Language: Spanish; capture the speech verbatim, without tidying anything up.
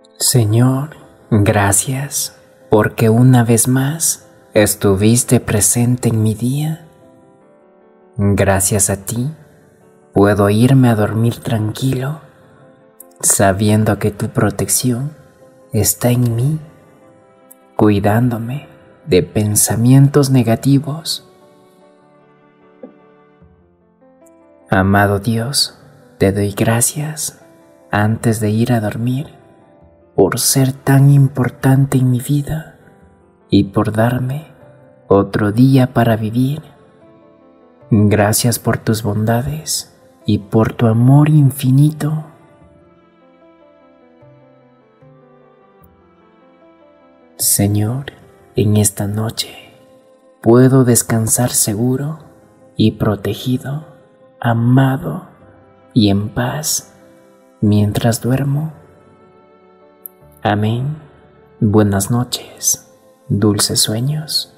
Señor, gracias, porque una vez más estuviste presente en mi día. Gracias a ti, puedo irme a dormir tranquilo, sabiendo que tu protección está en mí, cuidándome de pensamientos negativos. Amado Dios, te doy gracias antes de ir a dormir por ser tan importante en mi vida y por darme otro día para vivir. Gracias por tus bondades y por tu amor infinito. Señor, en esta noche puedo descansar seguro y protegido, amado y en paz mientras duermo. Amén. Buenas noches, dulces sueños.